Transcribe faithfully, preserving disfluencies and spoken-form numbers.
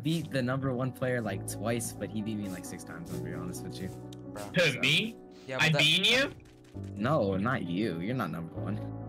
beat the number one player like twice, but he beat me like six times. I'll be honest with you. Who, me? Yeah, I that... beat you? No, not you. You're not number one.